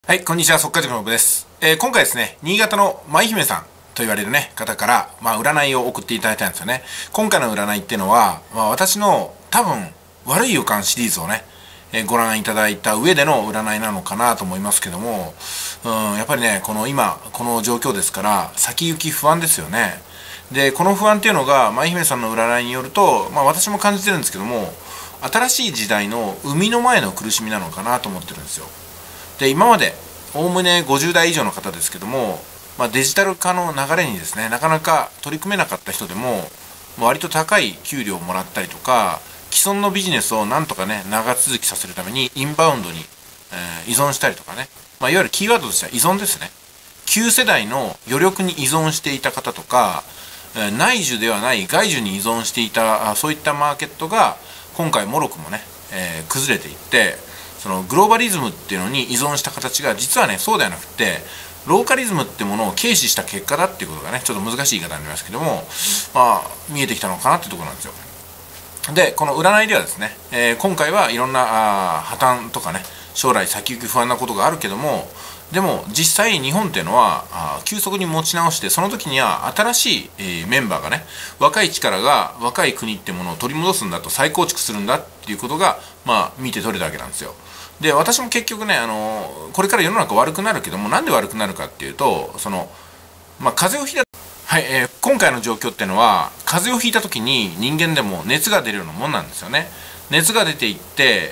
はい、こんにちは、速稼塾のぶです。今回ですね、新潟の舞姫さんと言われるね、方から、占いを送っていただいたんですよね。今回の占いっていうのは、私の多分、悪い予感シリーズをね、ご覧いただいた上での占いなのかなと思いますけども、やっぱりね、この状況ですから、先行き不安ですよね。で、この不安っていうのが、舞姫さんの占いによると、私も感じてるんですけども、新しい時代の生みの前の苦しみなのかなと思ってるんですよ。で、今までおおむね50代以上の方ですけども、デジタル化の流れにですね、なかなか取り組めなかった人でも割と高い給料をもらったりとか、既存のビジネスをなんとかね長続きさせるためにインバウンドに、依存したりとかね、いわゆるキーワードとしては依存ですね。旧世代の余力に依存していた方とか、内需ではない外需に依存していた、そういったマーケットが今回もろくもね、崩れていって、そのグローバリズムっていうのに依存した形が実はねそうではなくて、ローカリズムっていうものを軽視した結果だっていうことがね、ちょっと難しい言い方になりますけども、見えてきたのかなっていうところなんですよ。で、この占いではですね、今回はいろんな破綻とかね、将来先行き不安なことがあるけども、でも実際日本っていうのは急速に持ち直して、その時には新しい、メンバーがね、若い力が若い国ってものを取り戻すんだと、再構築するんだっていうことが見て取れたわけなんですよ。で、私も結局ね、これから世の中悪くなるけども、なんで悪くなるかっていうと、風邪をひいた、はい、今回の状況っていうのは、風邪をひいた時に人間でも熱が出るようなもんなんですよね。熱が出ていって、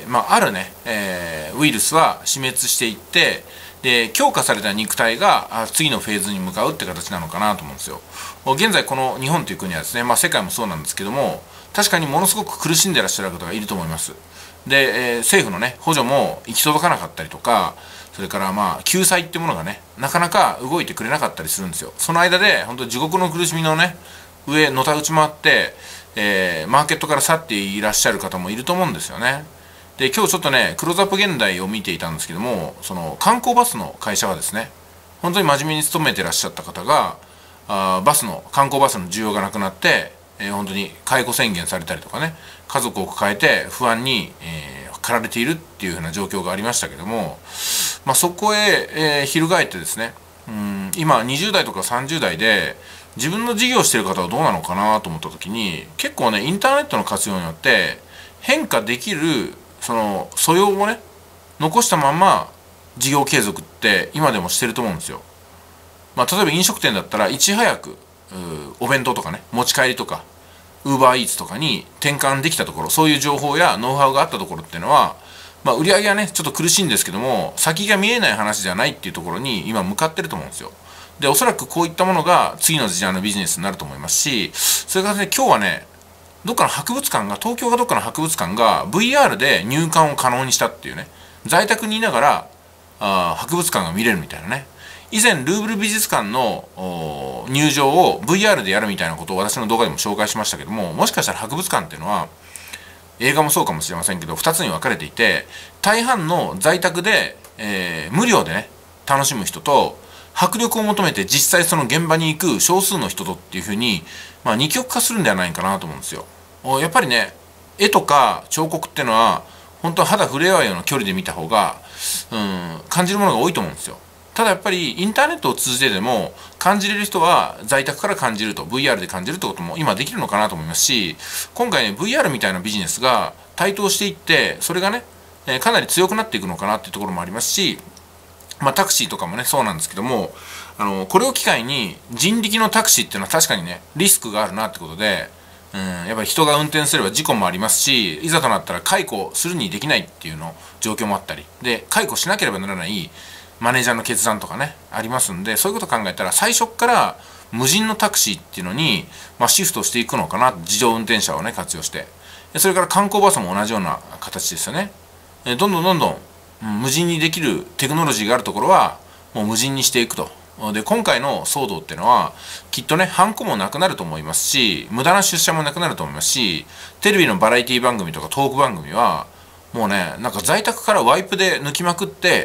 あるね、ウイルスは死滅していって、で、強化された肉体が次のフェーズに向かうって形なのかなと思うんですよ。現在この日本という国はですね、世界もそうなんですけども、確かにものすごく苦しんでらっしゃる方がいると思います。で、政府のね補助も行き届かなかったりとか、それから救済っていうものがねなかなか動いてくれなかったりするんですよ。その間で本当地獄の苦しみのね上のたうち回って、マーケットから去っていらっしゃる方もいると思うんですよね。で、今日ちょっとねクローズアップ現代を見ていたんですけども、その観光バスの会社はですね、本当に真面目に勤めてらっしゃった方が観光バスの需要がなくなって、本当に解雇宣言されたりとかね、家族を抱えて不安に、駆られているっていうふうな状況がありましたけども、そこへ、翻ってですね、今20代とか30代で自分の事業をしている方はどうなのかなと思った時に、結構ねインターネットの活用によって変化できるその素養をね残したまま事業継続って今でもしてると思うんですよ。例えば飲食店だったらいち早くお弁当とかね持ち帰りとかウーバーイーツとかに転換できたところ、そういう情報やノウハウがあったところっていうのは、売り上げはねちょっと苦しいんですけども、先が見えない話じゃないっていうところに今向かってると思うんですよ。で、おそらくこういったものが次の時代のビジネスになると思いますし、それからね今日はねどっかの博物館が、東京がどっかの博物館が VR で入館を可能にしたっていうね、在宅にいながら博物館が見れるみたいなね。以前ルーブル美術館の入場を VR でやるみたいなことを私の動画でも紹介しましたけども、もしかしたら博物館っていうのは映画もそうかもしれませんけど2つに分かれていて、大半の在宅で、無料でね楽しむ人と、迫力を求めて実際その現場に行く少数の人とっていうふうに、二極化するんではないかなと思うんですよ。やっぱりね絵とか彫刻っていうのは本当は肌触れ合うような距離で見た方が感じるものが多いと思うんですよ。ただやっぱりインターネットを通じてでも感じれる人は在宅から感じると、 VR で感じるってことも今できるのかなと思いますし、今回ね VR みたいなビジネスが台頭していって、それがねかなり強くなっていくのかなっていうところもありますし、タクシーとかもねそうなんですけども、これを機会に人力のタクシーっていうのは確かにねリスクがあるなってことで、やっぱり人が運転すれば事故もありますし、いざとなったら解雇するにできないっていうの状況もあったりで、解雇しなければならないマネージャーの決断とかねありますんで、そういうことを考えたら最初から無人のタクシーっていうのに、シフトしていくのかな、自動運転車をね活用して。それから観光バスも同じような形ですよね。どんどん無人にできるテクノロジーがあるところはもう無人にしていくと。で、今回の騒動っていうのはきっとねハンコもなくなると思いますし、無駄な出社もなくなると思いますし、テレビのバラエティ番組とかトーク番組はもうねなんか在宅からワイプで抜きまくって、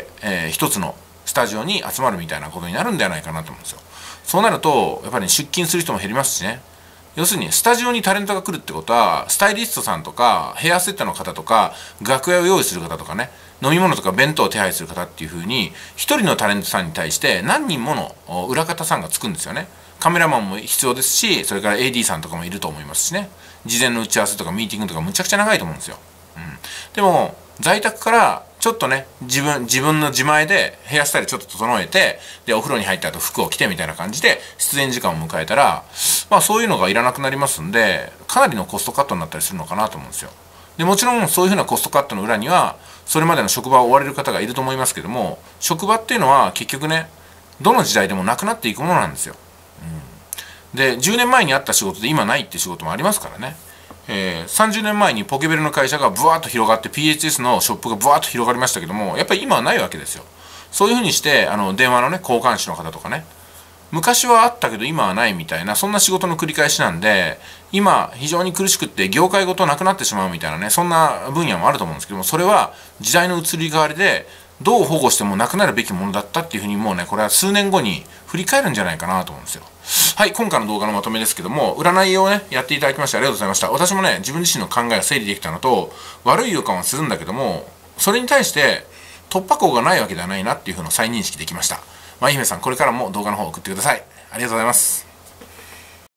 一つのスタジオに集まるみたいなことになるんではないかなと思うんですよ。そうなるとやっぱり、出勤する人も減りますしね。要するにスタジオにタレントが来るってことは、スタイリストさんとかヘアセッターの方とか楽屋を用意する方とかね、 飲み物とか弁当を手配する方っていう風に、一人のタレントさんに対して何人もの裏方さんがつくんですよね。カメラマンも必要ですし、それから AD さんとかもいると思いますしね。事前の打ち合わせとかミーティングとかむちゃくちゃ長いと思うんですよ。でも在宅からちょっとね、自分の自前でヘアスタイルちょっと整えて、でお風呂に入った後服を着てみたいな感じで出演時間を迎えたら、まあそういうのがいらなくなりますんで、かなりのコストカットになったりするのかなと思うんですよ。でもちろんそういうふうなコストカットの裏にはそれまでの職場を追われる方がいると思いますけども、職場っていうのは結局ね、どの時代でもなくなっていくものなんですよ。で10年前にあった仕事で今ないって仕事もありますからね。30年前にポケベルの会社がブワーッと広がって PHS のショップがブワーッと広がりましたけども、やっぱり今はないわけですよ。そういうふうにして電話のね交換手の方とかね、昔はあったけど今はないみたいな、そんな仕事の繰り返しなんで、今非常に苦しくって業界ごとなくなってしまうみたいなね、そんな分野もあると思うんですけども、それは時代の移り変わりでどう保護してもなくなるべきものだったっていうふうに、もうねこれは数年後に振り返るんじゃないかなと思うんですよ。はい、今回の動画のまとめですけども、占いをねやっていただきましてありがとうございました。私もね自分自身の考えが整理できたのと、悪い予感はするんだけども、それに対して突破口がないわけではないなっていうふうな再認識できました。舞姫さん、これからも動画の方を送ってください。ありがとうございます。